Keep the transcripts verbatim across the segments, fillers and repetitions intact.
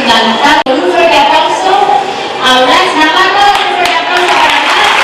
encantado. Un fuerte aplauso a Blas Navarro, un fuerte aplauso para Blas.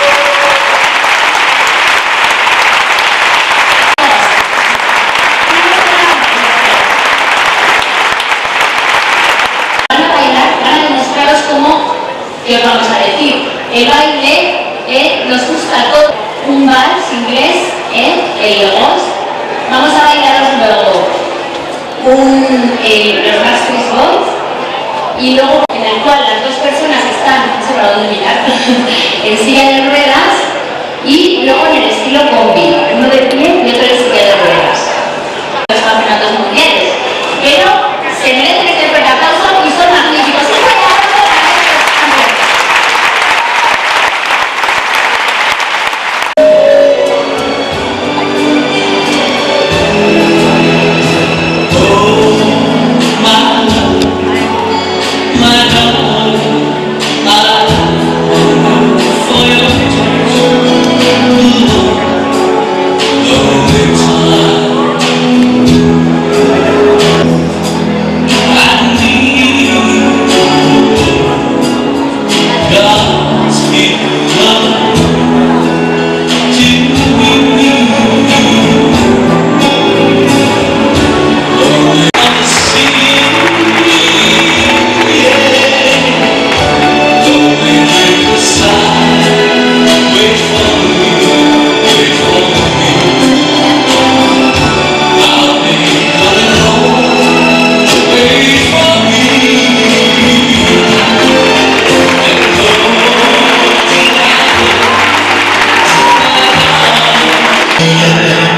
Van a bailar, van a demostraros cómo, ¿qué os vamos a decir? El baile eh, nos gusta a todos. Un vals inglés, eh, el Logos. Vamos a bailaros luego un, eh, los Backstreet Boys, y luego en el cual las dos personas están, no sé para dónde mirar, en silla de ruedas, y luego en el estilo combi, uno de pie y otro en silla de ruedas. Los campeonatos mundiales, pero se merecen este fuerte aplauso y son magníficos. Yeah.